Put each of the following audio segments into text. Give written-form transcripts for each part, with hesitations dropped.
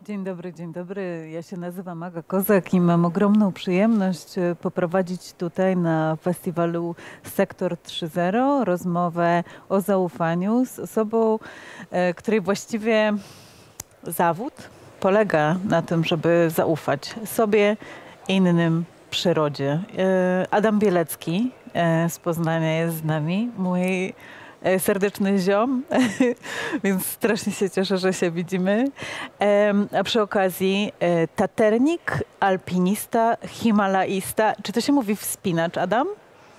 Dzień dobry, dzień dobry. Ja się nazywam Aga Kozak i mam ogromną przyjemność poprowadzić tutaj na festiwalu Sektor 3.0 rozmowę o zaufaniu z osobą, której właściwie zawód polega na tym, żeby zaufać sobie, innym, przyrodzie. Adam Bielecki z Poznania jest z nami, mój serdeczny ziom, więc strasznie się cieszę, że się widzimy. A przy okazji taternik, alpinista, himalaista. Czy to się mówi wspinacz, Adam?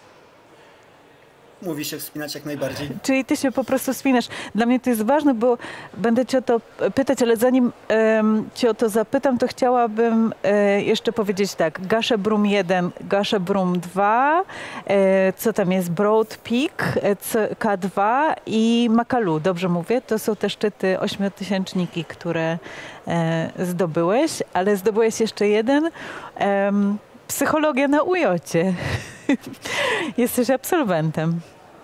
Mówi się wspinać jak najbardziej. Czyli ty się po prostu wspinasz. Dla mnie to jest ważne, bo będę cię o to pytać, ale zanim cię o to zapytam, to chciałabym jeszcze powiedzieć tak. Gaszebrum 1, Gaszebrum 2, co tam jest? Broad Peak, K2 i Makalu. Dobrze mówię? To są te szczyty ośmiotysięczniki, które zdobyłeś, ale zdobyłeś jeszcze jeden. Psychologia na UJ-cie. Jesteś absolwentem.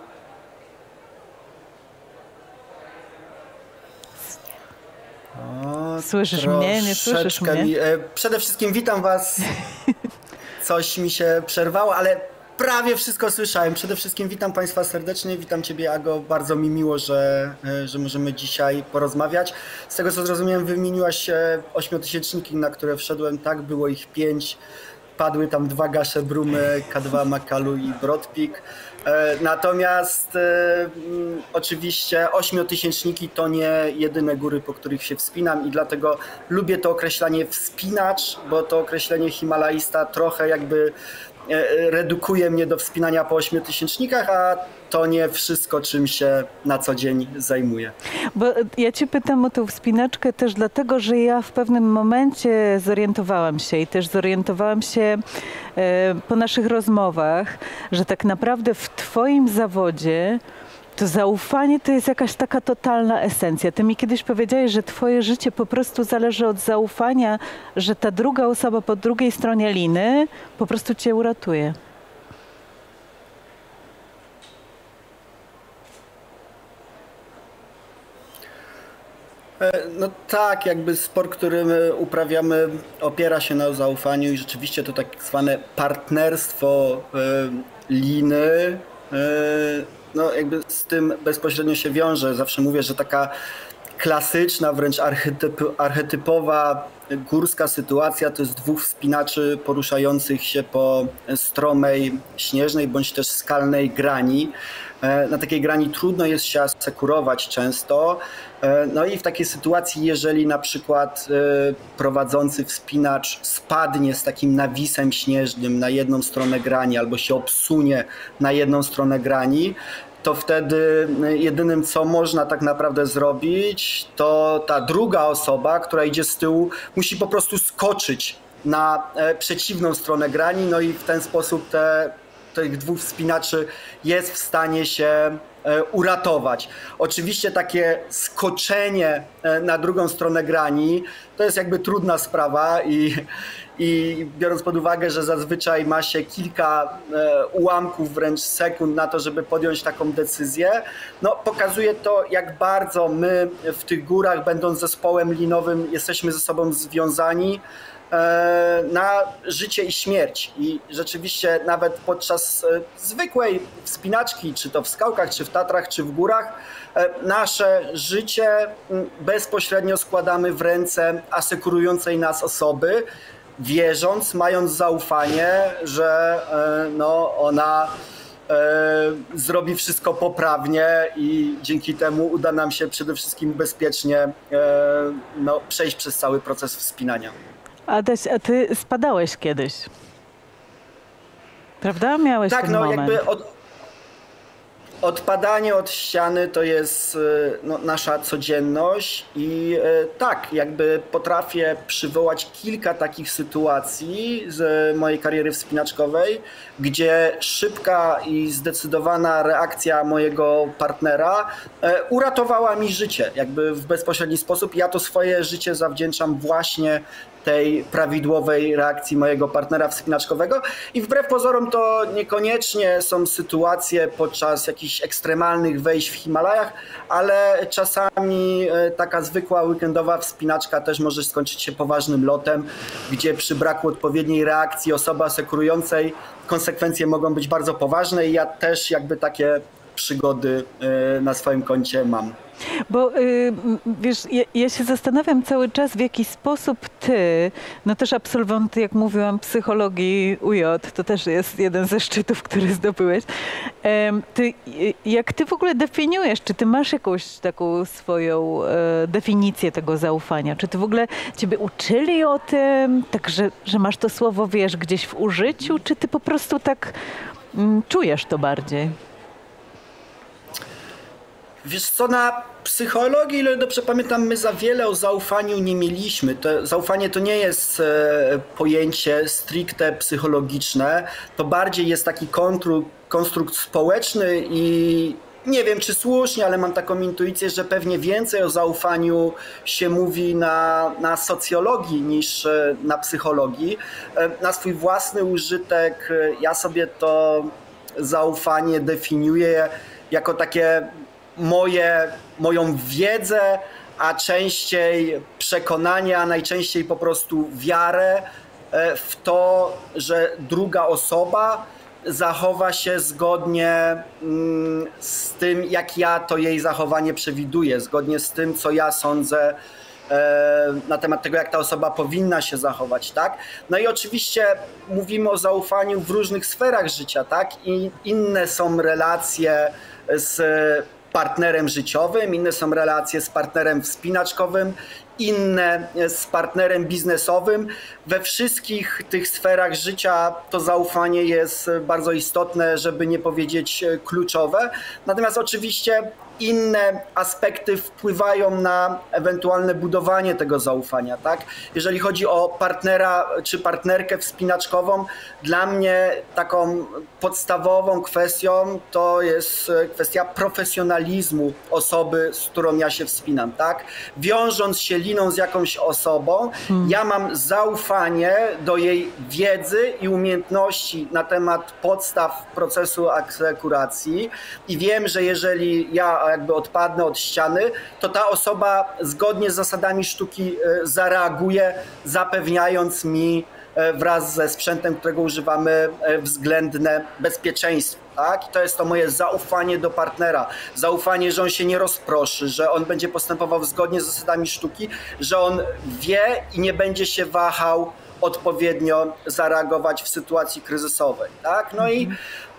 Słyszysz mnie? Nie słyszysz mnie? Przede wszystkim witam was. Coś mi się przerwało, ale prawie wszystko słyszałem. Przede wszystkim witam państwa serdecznie. Witam ciebie, Ago. Bardzo mi miło, że możemy dzisiaj porozmawiać. Z tego co zrozumiałem, wymieniłaś ośmiotysięczniki, na które wszedłem. Tak, było ich 5. Padły tam 2 Gaszebrumy, K2 Makalu i Broad Peak. Natomiast oczywiście ośmiotysięczniki to nie jedyne góry, po których się wspinam i dlatego lubię to określenie wspinacz, bo to określenie himalaista trochę jakby redukuje mnie do wspinania po ośmiotysięcznikach, a to nie wszystko, czym się na co dzień zajmuję. Bo ja cię pytam o tę wspinaczkę też dlatego, że ja w pewnym momencie zorientowałam się i też zorientowałam się po naszych rozmowach, że tak naprawdę w twoim zawodzie to zaufanie to jest jakaś taka totalna esencja. Ty mi kiedyś powiedziałeś, że twoje życie po prostu zależy od zaufania, że ta druga osoba po drugiej stronie liny po prostu cię uratuje. No tak, jakby sport, który my uprawiamy, opiera się na zaufaniu i rzeczywiście to tak zwane partnerstwo liny, no jakby z tym bezpośrednio się wiąże. Zawsze mówię, że taka klasyczna, wręcz archetypowa górska sytuacja to jest 2 wspinaczy poruszających się po stromej, śnieżnej bądź też skalnej grani. Na takiej grani trudno jest się asekurować często. No i w takiej sytuacji, jeżeli na przykład prowadzący wspinacz spadnie z takim nawisem śnieżnym na jedną stronę grani albo się obsunie na jedną stronę grani, to wtedy jedynym, co można tak naprawdę zrobić, to ta druga osoba, która idzie z tyłu, musi po prostu skoczyć na przeciwną stronę grani, no i w ten sposób tych 2 wspinaczy jest w stanie się uratować. Oczywiście takie skoczenie na drugą stronę grani to jest jakby trudna sprawa i biorąc pod uwagę, że zazwyczaj ma się kilka ułamków wręcz sekund na to, żeby podjąć taką decyzję, no pokazuje to, jak bardzo my w tych górach, będąc zespołem linowym, jesteśmy ze sobą związani na życie i śmierć. I rzeczywiście nawet podczas zwykłej wspinaczki, czy to w skałkach, czy w Tatrach, czy w górach, nasze życie bezpośrednio składamy w ręce asekurującej nas osoby, wierząc, mając zaufanie, że no, ona zrobi wszystko poprawnie i dzięki temu uda nam się przede wszystkim bezpiecznie no, przejść przez cały proces wspinania. Adaś, a ty spadałeś kiedyś, prawda? Miałeś tak, ten no moment. jakby odpadanie od ściany to jest no, nasza codzienność i tak, jakby potrafię przywołać kilka takich sytuacji z mojej kariery wspinaczkowej, gdzie szybka i zdecydowana reakcja mojego partnera uratowała mi życie, jakby w bezpośredni sposób. Ja to swoje życie zawdzięczam właśnie tej prawidłowej reakcji mojego partnera wspinaczkowego i wbrew pozorom to niekoniecznie są sytuacje podczas jakichś ekstremalnych wejść w Himalajach, ale czasami taka zwykła weekendowa wspinaczka też może skończyć się poważnym lotem, gdzie przy braku odpowiedniej reakcji osoby asekurującej konsekwencje mogą być bardzo poważne i ja też jakby takie przygody na swoim koncie mam. Bo wiesz, ja się zastanawiam cały czas, w jaki sposób ty, no też absolwent, jak mówiłam, psychologii UJ, to też jest jeden ze szczytów, który zdobyłeś. Jak ty w ogóle definiujesz, czy ty masz jakąś taką swoją definicję tego zaufania? Czy ty w ogóle ciebie uczyli o tym, tak, że masz to słowo, wiesz, gdzieś w użyciu, czy ty po prostu tak czujesz to bardziej? Wiesz co, na psychologii, ile dobrze pamiętam, my za wiele o zaufaniu nie mieliśmy. Zaufanie to nie jest pojęcie stricte psychologiczne, to bardziej jest taki konstrukt społeczny i nie wiem czy słusznie, ale mam taką intuicję, że pewnie więcej o zaufaniu się mówi na socjologii niż na psychologii. Na swój własny użytek ja sobie to zaufanie definiuję jako takie moją wiedzę, a częściej przekonanie, a najczęściej po prostu wiarę w to, że druga osoba zachowa się zgodnie z tym, jak ja to jej zachowanie przewiduję, zgodnie z tym, co ja sądzę na temat tego, jak ta osoba powinna się zachować, tak? No i oczywiście mówimy o zaufaniu w różnych sferach życia, tak? I inne są relacje z partnerem życiowym, inne są relacje z partnerem wspinaczkowym, inne z partnerem biznesowym. We wszystkich tych sferach życia to zaufanie jest bardzo istotne, żeby nie powiedzieć kluczowe. Natomiast oczywiście inne aspekty wpływają na ewentualne budowanie tego zaufania, tak? Jeżeli chodzi o partnera czy partnerkę wspinaczkową, dla mnie taką podstawową kwestią to jest kwestia profesjonalizmu osoby, z którą ja się wspinam, tak? Wiążąc się liną z jakąś osobą, ja mam zaufanie do jej wiedzy i umiejętności na temat podstaw procesu asekuracji i wiem, że jeżeli ja jakby odpadnę od ściany, to ta osoba zgodnie z zasadami sztuki zareaguje, zapewniając mi wraz ze sprzętem, którego używamy, względne bezpieczeństwo. Tak? I to jest to moje zaufanie do partnera. Zaufanie, że on się nie rozproszy, że on będzie postępował zgodnie z zasadami sztuki, że on wie i nie będzie się wahał odpowiednio zareagować w sytuacji kryzysowej. Tak? No i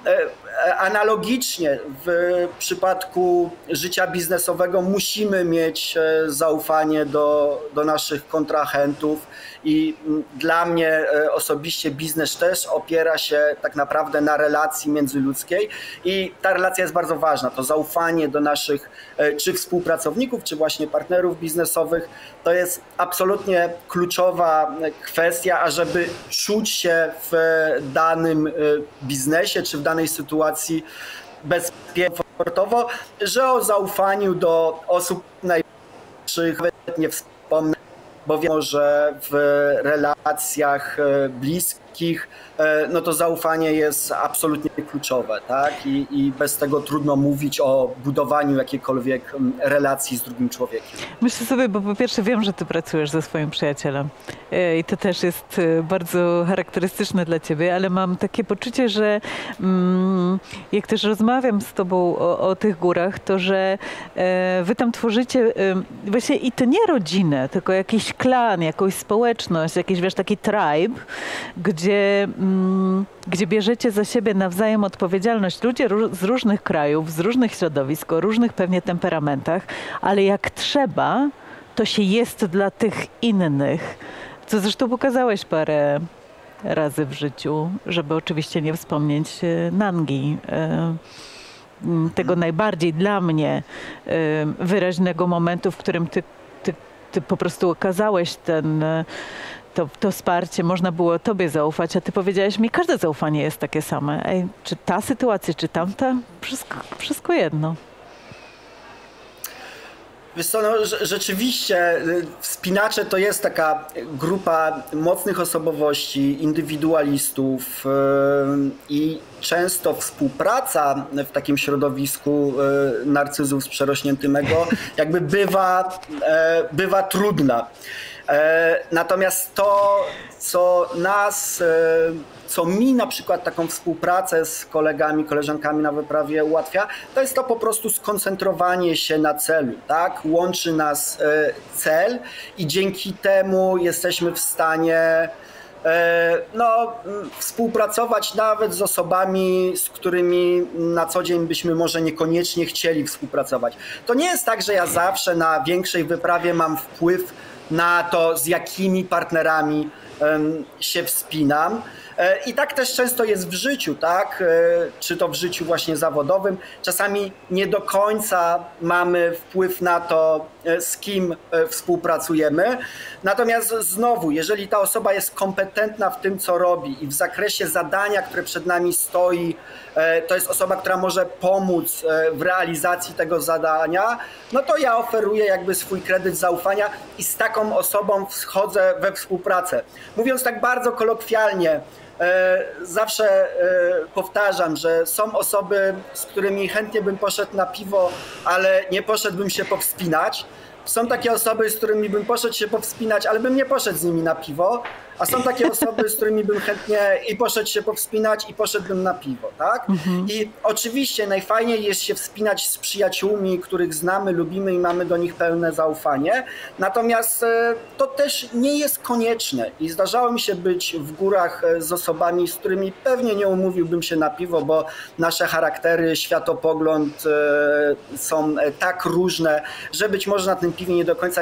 analogicznie w przypadku życia biznesowego musimy mieć zaufanie do naszych kontrahentów i dla mnie osobiście biznes też opiera się tak naprawdę na relacji międzyludzkiej i ta relacja jest bardzo ważna. To zaufanie do naszych czy współpracowników, czy właśnie partnerów biznesowych to jest absolutnie kluczowa kwestia, ażeby czuć się w danym biznesie czy w danej sytuacji bezpiecznie, komfortowo, że o zaufaniu do osób najbliższych nawet nie wspomnę, bo wiadomo, że w relacjach bliskich no to zaufanie jest absolutnie kluczowe, tak? I bez tego trudno mówić o budowaniu jakiejkolwiek relacji z drugim człowiekiem. Myślę sobie, bo po pierwsze wiem, że ty pracujesz ze swoim przyjacielem i to też jest bardzo charakterystyczne dla ciebie, ale mam takie poczucie, że jak też rozmawiam z tobą o tych górach, to że wy tam tworzycie właśnie i to nie rodzinę, tylko jakiś klan, jakąś społeczność, jakiś, wiesz, taki tribe, gdzie bierzecie za siebie nawzajem odpowiedzialność. Ludzie z różnych krajów, z różnych środowisk, o różnych pewnie temperamentach, ale jak trzeba, to się jest dla tych innych. Co zresztą pokazałeś parę razy w życiu, żeby oczywiście nie wspomnieć Nangi. Tego najbardziej dla mnie wyraźnego momentu, w którym ty po prostu okazałeś to wsparcie, można było tobie zaufać, a ty powiedziałeś mi, każde zaufanie jest takie same. Ej, czy ta sytuacja, czy tamta, wszystko jedno. Wiesz co, no, rzeczywiście wspinacze to jest taka grupa mocnych osobowości, indywidualistów i często współpraca w takim środowisku narcyzów z przerośniętym ego jakby bywa trudna. Natomiast to, co mi na przykład taką współpracę z kolegami, koleżankami na wyprawie ułatwia, to jest to po prostu skoncentrowanie się na celu, tak? Łączy nas cel i dzięki temu jesteśmy w stanie współpracować nawet z osobami, z którymi na co dzień byśmy może niekoniecznie chcieli współpracować. To nie jest tak, że ja zawsze na większej wyprawie mam wpływ na to, z jakimi partnerami się wspinam. I tak też często jest w życiu, tak? Czy to w życiu właśnie zawodowym. Czasami nie do końca mamy wpływ na to, z kim współpracujemy. Natomiast znowu, jeżeli ta osoba jest kompetentna w tym, co robi i w zakresie zadania, które przed nami stoi, to jest osoba, która może pomóc w realizacji tego zadania, no to ja oferuję jakby swój kredyt zaufania i z taką osobą wchodzę we współpracę. Mówiąc tak bardzo kolokwialnie, zawsze powtarzam, że są osoby, z którymi chętnie bym poszedł na piwo, ale nie poszedłbym się powspinać. Są takie osoby, z którymi bym poszedł się powspinać, ale bym nie poszedł z nimi na piwo. A są takie osoby, z którymi bym chętnie i poszedł się powspinać i poszedłbym na piwo, tak? I oczywiście najfajniej jest się wspinać z przyjaciółmi, których znamy, lubimy i mamy do nich pełne zaufanie. Natomiast to też nie jest konieczne i zdarzało mi się być w górach z osobami, z którymi pewnie nie umówiłbym się na piwo, bo nasze charaktery, światopogląd są tak różne, że być może na tym piwie nie do końca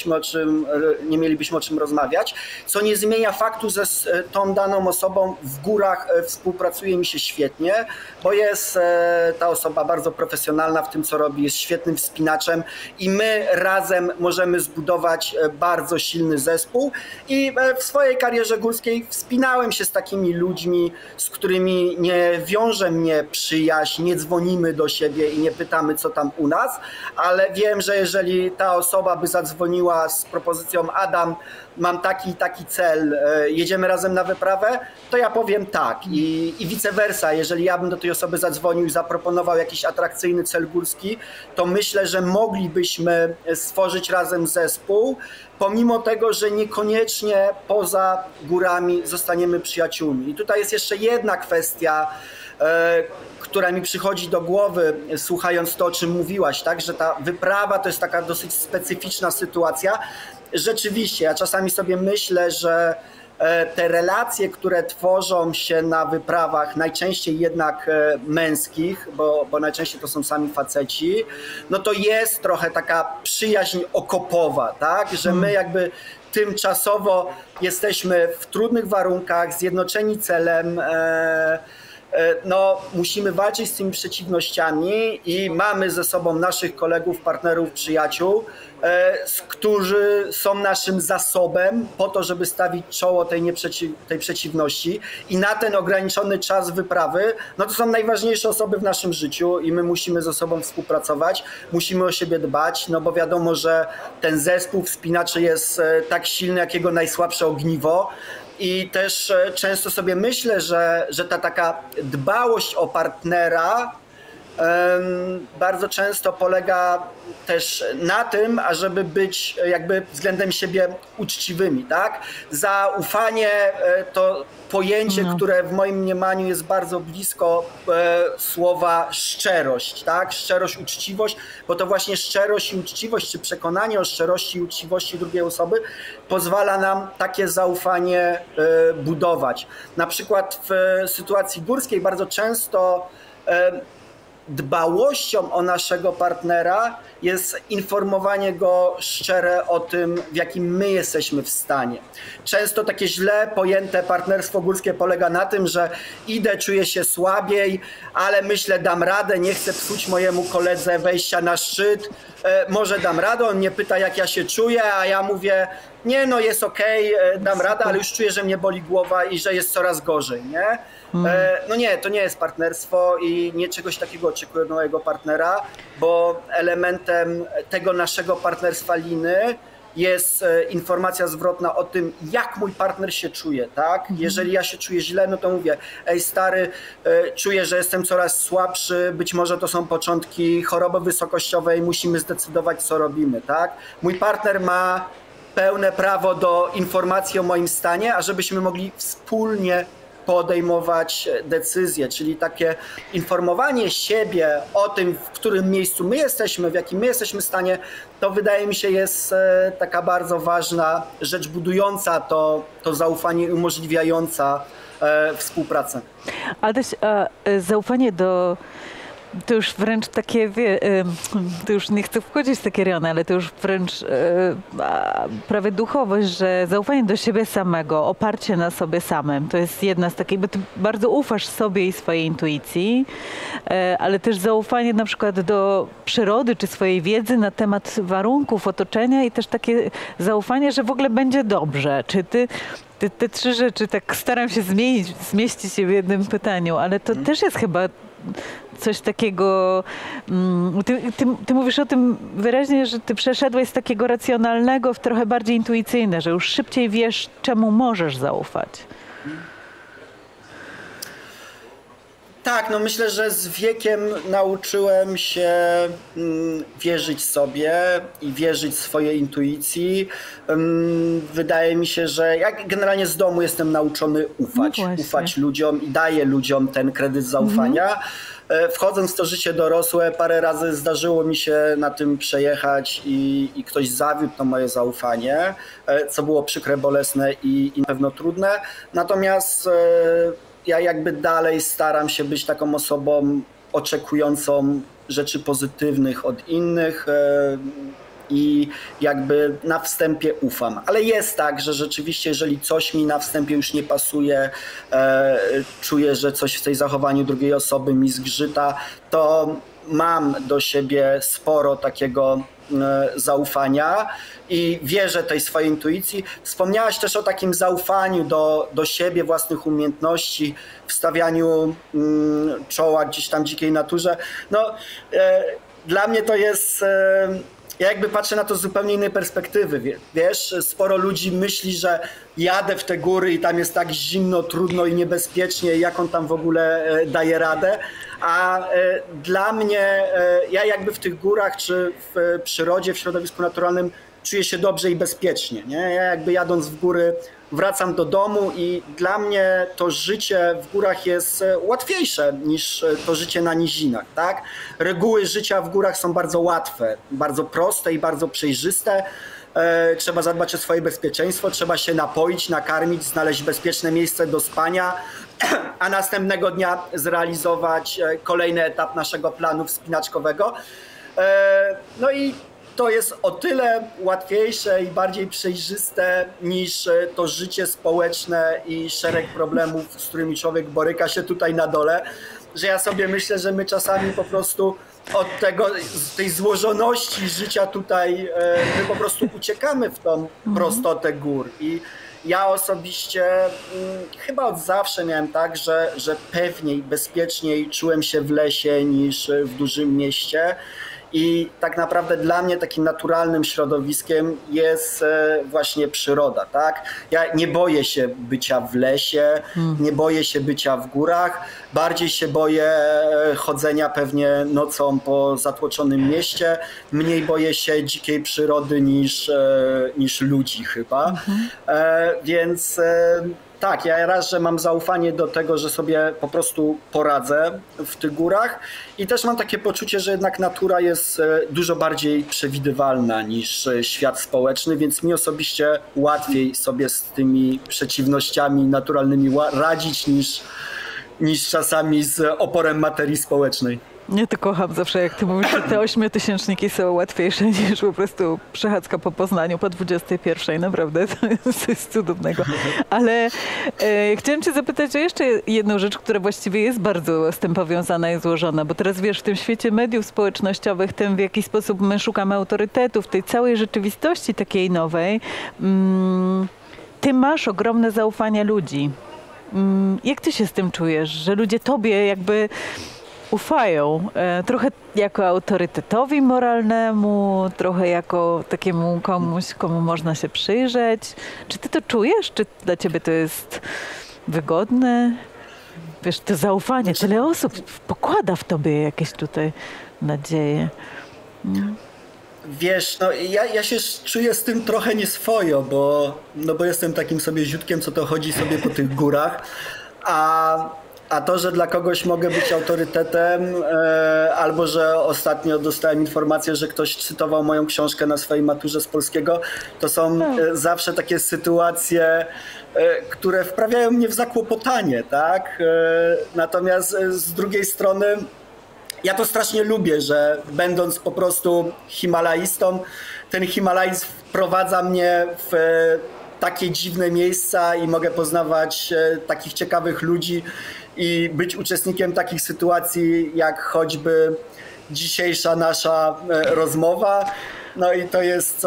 nie mielibyśmy o czym rozmawiać, co nie zmienia faktu, że z tą daną osobą w górach współpracuje mi się świetnie, bo jest ta osoba bardzo profesjonalna w tym, co robi, jest świetnym wspinaczem i my razem możemy zbudować bardzo silny zespół. I w swojej karierze górskiej wspinałem się z takimi ludźmi, z którymi nie wiąże mnie przyjaźń, nie dzwonimy do siebie i nie pytamy, co tam u nas, ale wiem, że jeżeli ta osoba by zadzwoniła z propozycją: Adam, mam taki i taki cel, jedziemy razem na wyprawę, to ja powiem tak. I vice versa, jeżeli ja bym do tej osoby zadzwonił i zaproponował jakiś atrakcyjny cel górski, to myślę, że moglibyśmy stworzyć razem zespół, pomimo tego, że niekoniecznie poza górami zostaniemy przyjaciółmi. I tutaj jest jeszcze jedna kwestia, która mi przychodzi do głowy, słuchając to, o czym mówiłaś, tak? Że ta wyprawa to jest taka dosyć specyficzna sytuacja. Rzeczywiście, ja czasami sobie myślę, że te relacje, które tworzą się na wyprawach, najczęściej jednak męskich, bo najczęściej to są sami faceci, no to jest trochę taka przyjaźń okopowa, tak? Że my jakby tymczasowo jesteśmy w trudnych warunkach, zjednoczeni celem, no, musimy walczyć z tymi przeciwnościami i mamy ze sobą naszych kolegów, partnerów, przyjaciół, którzy są naszym zasobem po to, żeby stawić czoło tej przeciwności. I na ten ograniczony czas wyprawy, no to są najważniejsze osoby w naszym życiu i my musimy ze sobą współpracować, musimy o siebie dbać, no bo wiadomo, że ten zespół wspinaczy jest tak silny, jak jego najsłabsze ogniwo. I też często sobie myślę, że ta taka dbałość o partnera bardzo często polega też na tym, ażeby być jakby względem siebie uczciwymi, tak? Zaufanie to pojęcie, które w moim mniemaniu jest bardzo blisko słowa szczerość, tak? Szczerość, uczciwość, bo to właśnie szczerość i uczciwość, czy przekonanie o szczerości i uczciwości drugiej osoby pozwala nam takie zaufanie budować. Na przykład w sytuacji górskiej bardzo często dbałością o naszego partnera jest informowanie go szczere o tym, w jakim my jesteśmy w stanie. Często takie źle pojęte partnerstwo górskie polega na tym, że idę, czuję się słabiej, ale myślę, dam radę, nie chcę psuć mojemu koledze wejścia na szczyt, może dam radę, on mnie pyta, jak ja się czuję, a ja mówię, nie no jest okej, dam radę, ale już czuję, że mnie boli głowa i że jest coraz gorzej, nie? No nie, to nie jest partnerstwo i nie czegoś takiego oczekuję od mojego partnera, bo elementem tego naszego partnerstwa liny jest informacja zwrotna o tym, jak mój partner się czuje, tak? Jeżeli ja się czuję źle, no to mówię, ej stary, czuję, że jestem coraz słabszy, być może to są początki choroby wysokościowej, musimy zdecydować, co robimy, tak? Mój partner ma pełne prawo do informacji o moim stanie, a żebyśmy mogli wspólnie podejmować decyzje, czyli takie informowanie siebie o tym, w którym miejscu my jesteśmy, w jakim my jesteśmy stanie, to wydaje mi się jest taka bardzo ważna rzecz budująca to zaufanie i umożliwiająca współpracę. Ale też zaufanie to już wręcz takie, to już nie chcę wchodzić w takie rejony, ale to już wręcz prawie duchowość, że zaufanie do siebie samego, oparcie na sobie samym, to jest jedna z takich, bo ty bardzo ufasz sobie i swojej intuicji, ale też zaufanie na przykład do przyrody czy swojej wiedzy na temat warunków, otoczenia i też takie zaufanie, że w ogóle będzie dobrze. Czy te trzy rzeczy, tak staram się zmieścić się w jednym pytaniu, ale to też jest chyba coś takiego, ty mówisz o tym wyraźnie, że ty przeszedłeś z takiego racjonalnego w trochę bardziej intuicyjne, że już szybciej wiesz, czemu możesz zaufać. Tak, no myślę, że z wiekiem nauczyłem się wierzyć sobie i wierzyć swojej intuicji. Wydaje mi się, że ja generalnie z domu jestem nauczony ufać ludziom i daję ludziom ten kredyt zaufania. Wchodząc w to życie dorosłe, parę razy zdarzyło mi się na tym przejechać i ktoś zawiódł to moje zaufanie, co było przykre, bolesne i na pewno trudne. Natomiast ja jakby dalej staram się być taką osobą oczekującą rzeczy pozytywnych od innych i jakby na wstępie ufam. Ale jest tak, że rzeczywiście jeżeli coś mi na wstępie już nie pasuje, czuję, że coś w tej zachowaniu drugiej osoby mi zgrzyta, to mam do siebie sporo takiego zaufania i wierzę tej swojej intuicji. Wspomniałaś też o takim zaufaniu do siebie, własnych umiejętności, wstawianiu czoła gdzieś tam dzikiej naturze. No, dla mnie to jest... Ja jakby patrzę na to z zupełnie innej perspektywy, wiesz, sporo ludzi myśli, że jadę w te góry i tam jest tak zimno, trudno i niebezpiecznie, jak on tam w ogóle daje radę, a dla mnie, ja jakby w tych górach czy w przyrodzie, w środowisku naturalnym czuję się dobrze i bezpiecznie, nie? Ja jakby jadąc w góry wracam do domu i dla mnie to życie w górach jest łatwiejsze niż to życie na nizinach, tak? Reguły życia w górach są bardzo łatwe, bardzo proste i bardzo przejrzyste. Trzeba zadbać o swoje bezpieczeństwo, trzeba się napoić, nakarmić, znaleźć bezpieczne miejsce do spania, a następnego dnia zrealizować kolejny etap naszego planu wspinaczkowego. No i to jest o tyle łatwiejsze i bardziej przejrzyste niż to życie społeczne i szereg problemów, z którymi człowiek boryka się tutaj na dole, że ja sobie myślę, że my czasami po prostu od tej złożoności życia tutaj my po prostu uciekamy w tą prostotę gór. I ja osobiście chyba od zawsze miałem tak, że pewniej, bezpieczniej czułem się w lesie niż w dużym mieście. I tak naprawdę dla mnie takim naturalnym środowiskiem jest właśnie przyroda, tak? Ja nie boję się bycia w lesie, nie boję się bycia w górach, bardziej się boję chodzenia pewnie nocą po zatłoczonym mieście, mniej boję się dzikiej przyrody niż ludzi chyba, więc... Tak, ja raz, że mam zaufanie do tego, że sobie po prostu poradzę w tych górach i też mam takie poczucie, że jednak natura jest dużo bardziej przewidywalna niż świat społeczny, więc mi osobiście łatwiej sobie z tymi przeciwnościami naturalnymi radzić niż czasami z oporem materii społecznej. Ja to kocham zawsze, jak ty mówisz, że te 8-tysięczniki są łatwiejsze niż po prostu przechadzka po Poznaniu po 21. Naprawdę, to jest coś cudownego. Ale chciałam cię zapytać o jeszcze jedną rzecz, która właściwie jest bardzo z tym powiązana i złożona, bo teraz wiesz, w tym świecie mediów społecznościowych, tym w jaki sposób my szukamy autorytetów, tej całej rzeczywistości takiej nowej, ty masz ogromne zaufanie ludzi. Jak ty się z tym czujesz, że ludzie tobie jakby ufają, trochę jako autorytetowi moralnemu, trochę jako takiemu komuś, komu można się przyjrzeć. Czy ty to czujesz? Czy dla ciebie to jest wygodne? Wiesz, to zaufanie, tyle osób pokłada w tobie jakieś tutaj nadzieje. Wiesz, no ja się czuję z tym trochę nieswojo, bo jestem takim sobie ziutkiem, co to chodzi sobie po tych górach, a to, że dla kogoś mogę być autorytetem, albo że ostatnio dostałem informację, że ktoś cytował moją książkę na swojej maturze z polskiego, to są zawsze takie sytuacje, które wprawiają mnie w zakłopotanie, tak? Natomiast z drugiej strony ja to strasznie lubię, że będąc po prostu himalaistą, ten Himalajzm wprowadza mnie w takie dziwne miejsca i mogę poznawać takich ciekawych ludzi i być uczestnikiem takich sytuacji, jak choćby dzisiejsza nasza rozmowa. No i to jest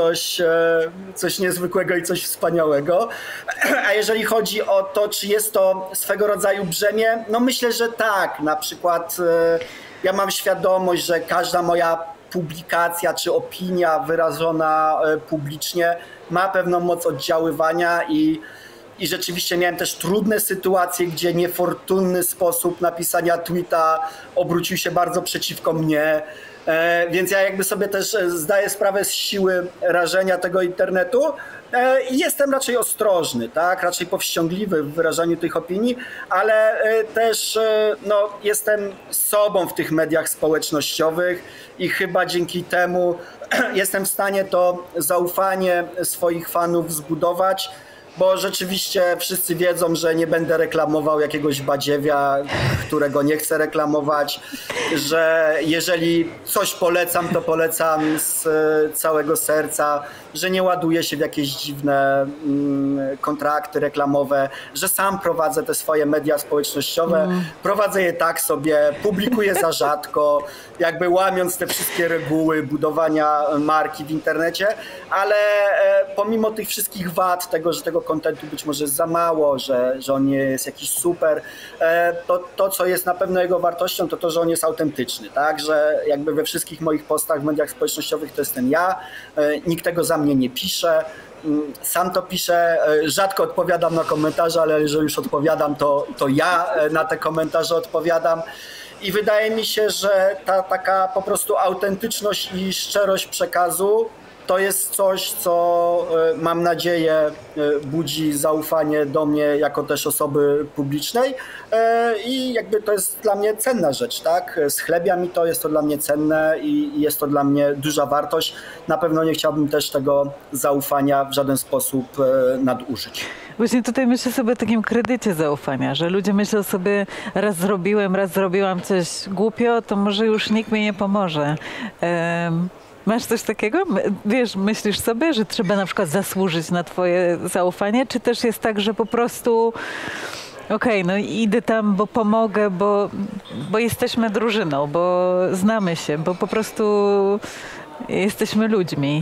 coś niezwykłego i coś wspaniałego. A jeżeli chodzi o to, czy jest to swego rodzaju brzemię, no myślę, że tak. Na przykład ja mam świadomość, że każda moja publikacja czy opinia wyrażona publicznie ma pewną moc oddziaływania i rzeczywiście miałem też trudne sytuacje, gdzie niefortunny sposób napisania tweeta obrócił się bardzo przeciwko mnie. Więc ja jakby sobie też zdaję sprawę z siły rażenia tego internetu i jestem raczej ostrożny, tak? Raczej powściągliwy w wyrażaniu tych opinii, ale też no, jestem sobą w tych mediach społecznościowych i chyba dzięki temu jestem w stanie to zaufanie swoich fanów zbudować, bo rzeczywiście wszyscy wiedzą, że nie będę reklamował jakiegoś badziewia, którego nie chcę reklamować, że jeżeli coś polecam, to polecam z całego serca, że nie ładuję się w jakieś dziwne kontrakty reklamowe, że sam prowadzę te swoje media społecznościowe, prowadzę je tak sobie, publikuję za rzadko, jakby łamiąc te wszystkie reguły budowania marki w internecie, ale pomimo tych wszystkich wad, tego, że tego kontentu być może jest za mało, że on nie jest jakiś super, to co jest na pewno jego wartością, to to, że on jest autentyczny, tak, że jakby we wszystkich moich postach w mediach społecznościowych to jestem ja, nikt tego za mnie nie pisze, sam to piszę, rzadko odpowiadam na komentarze, ale jeżeli już odpowiadam, to ja na te komentarze odpowiadam. I wydaje mi się, że ta taka po prostu autentyczność i szczerość przekazu to jest coś, co mam nadzieję budzi zaufanie do mnie jako też osoby publicznej i jakby to jest dla mnie cenna rzecz, tak? Schlebia mi to, jest to dla mnie cenne i jest to dla mnie duża wartość. Na pewno nie chciałbym też tego zaufania w żaden sposób nadużyć. Właśnie tutaj myślę sobie o takim kredycie zaufania, że ludzie myślą sobie, raz zrobiłam coś głupio, to może już nikt mi nie pomoże. Masz coś takiego? Wiesz, myślisz sobie, że trzeba na przykład zasłużyć na twoje zaufanie, czy też jest tak, że po prostu okej, no idę tam, bo pomogę, bo jesteśmy drużyną, bo znamy się, bo po prostu jesteśmy ludźmi.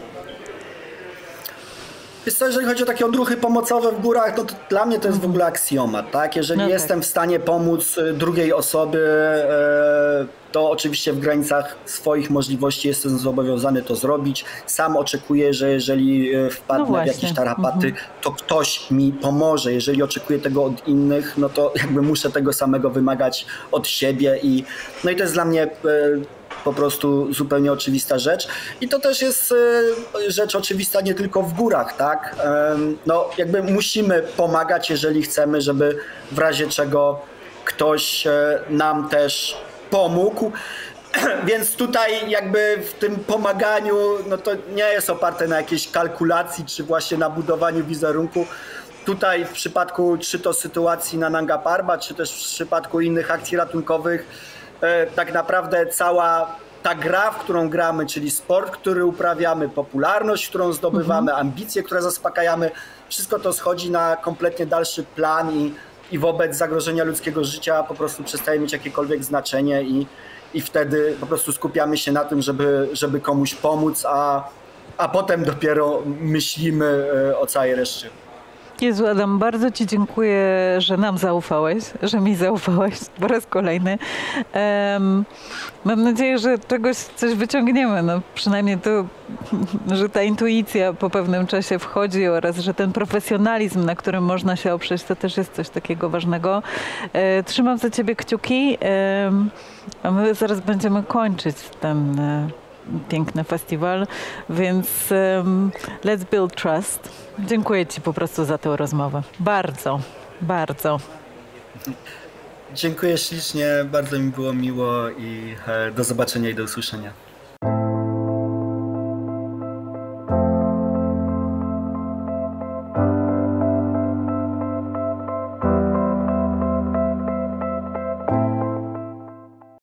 Wiesz co, jeżeli chodzi o takie odruchy pomocowe w górach, no to dla mnie to jest w ogóle aksjomat, tak? Jeżeli jestem w stanie pomóc drugiej osobie, to oczywiście w granicach swoich możliwości jestem zobowiązany to zrobić. Sam oczekuję, że jeżeli wpadnę w jakieś tarapaty, to ktoś mi pomoże. Jeżeli oczekuję tego od innych, no to jakby muszę tego samego wymagać od siebie no i to jest dla mnie po prostu zupełnie oczywista rzecz. I to też jest rzecz oczywista nie tylko w górach, tak? No jakby musimy pomagać, jeżeli chcemy, żeby w razie czego ktoś nam też pomógł. Więc tutaj jakby w tym pomaganiu, no to nie jest oparte na jakiejś kalkulacji, czy właśnie na budowaniu wizerunku. Tutaj w przypadku czy to sytuacji na Nanga Parbat, czy też w przypadku innych akcji ratunkowych, tak naprawdę cała ta gra, w którą gramy, czyli sport, który uprawiamy, popularność, którą zdobywamy, ambicje, które zaspokajamy, wszystko to schodzi na kompletnie dalszy plan i wobec zagrożenia ludzkiego życia po prostu przestaje mieć jakiekolwiek znaczenie i wtedy po prostu skupiamy się na tym, żeby komuś pomóc, a potem dopiero myślimy o całej reszcie. Jezu, Adam, bardzo Ci dziękuję, że nam zaufałeś, że mi zaufałeś po raz kolejny. Mam nadzieję, że coś wyciągniemy. No, przynajmniej to, że ta intuicja po pewnym czasie wchodzi oraz, że ten profesjonalizm, na którym można się oprzeć, to też jest coś takiego ważnego. Trzymam za Ciebie kciuki, a my zaraz będziemy kończyć ten piękny festiwal, więc let's build trust. Dziękuję Ci po prostu za tę rozmowę. Bardzo, bardzo. Dziękuję ślicznie, bardzo mi było miło i do zobaczenia i do usłyszenia.